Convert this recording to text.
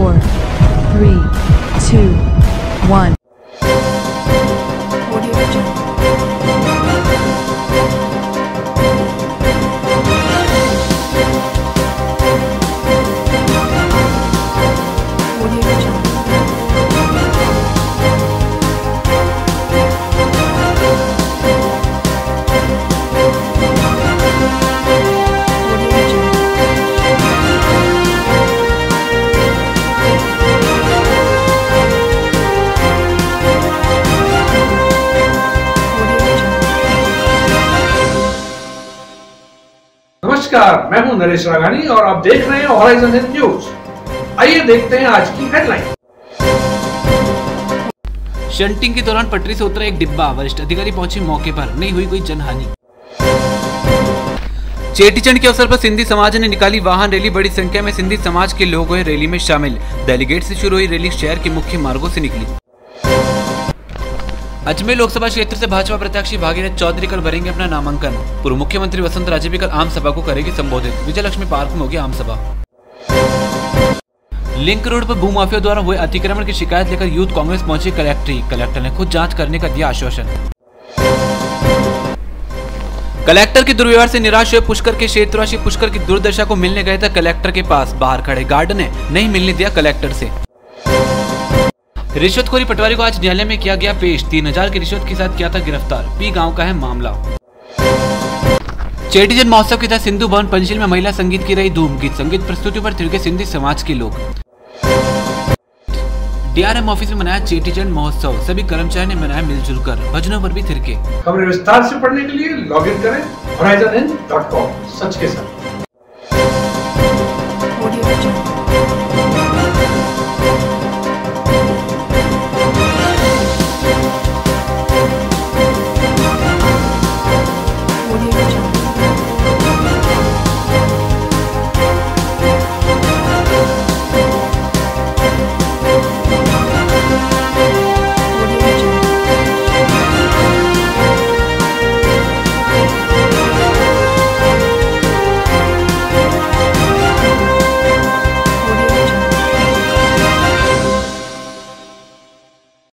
4, 3, 2, 1. नमस्कार, मैं हूं नरेश राघानी और आप देख रहे हैं हॉराइजन हिंद न्यूज। आइए देखते हैं आज की हेडलाइन। शंटिंग के दौरान पटरी से उतरा एक डिब्बा, वरिष्ठ अधिकारी पहुंचे मौके पर, नहीं हुई कोई जनहानि। चेटीचंड के अवसर पर सिंधी समाज ने निकाली वाहन रैली, बड़ी संख्या में सिंधी समाज के लोग हुए रैली में शामिल। डेलीगेट से शुरू हुई रैली शहर के मुख्य मार्गों से निकली। अजमेर लोकसभा क्षेत्र से भाजपा प्रत्याशी भागीरथ चौधरी कल भरेंगे अपना नामांकन। पूर्व मुख्यमंत्री वसुंधरा राजे भी कल आम सभा को करेगी संबोधित। विजयलक्ष्मी पार्क में होगी आम सभा। लिंक रोड पर भूमाफिया द्वारा हुए अतिक्रमण की शिकायत लेकर यूथ कांग्रेस पहुंची कलेक्टर ने खुद जांच करने का दिया आश्वासन। कलेक्टर के दुर्व्यवहार से निराश हुए पुष्कर के क्षेत्रवासी पुष्कर की दुर्दशा को मिलने गए थे कलेक्टर के पास। बाहर खड़े गार्ड ने नहीं मिलने दिया कलेक्टर से। रिश्वतखोरी पटवारी को आज न्यायालय में किया गया पेश। 3000 की रिश्वत के साथ किया था गिरफ्तार। पी गांव का है मामला। चेटीचंद महोत्सव के तहत सिंधु भवन पंचशील में महिला संगीत की रही धूम। गीत संगीत प्रस्तुति पर थिरके सिंधी समाज के लोग। डीआरएम ऑफिस में मनाया चेटीचंद महोत्सव। सभी कर्मचारियों ने मनाया मिलजुल कर, भजनों पर भी थिरके। खबरें विस्तार से पढ़ने के लिए लॉग इन करें horizonhind.com। सच के साथ।